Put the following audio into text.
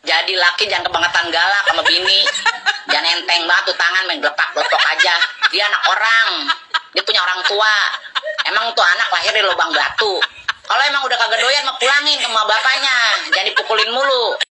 Jadi laki jangan kebangetan galak sama bini. Jangan enteng banget tuh tangan main gelepak-gelepak aja. Dia anak orang. Dia punya orang tua. Emang tuh anak lahir di lubang batu. Kalau emang udah kagak doyan mah pulangin ke emak bapaknya. Jangan dipukulin mulu.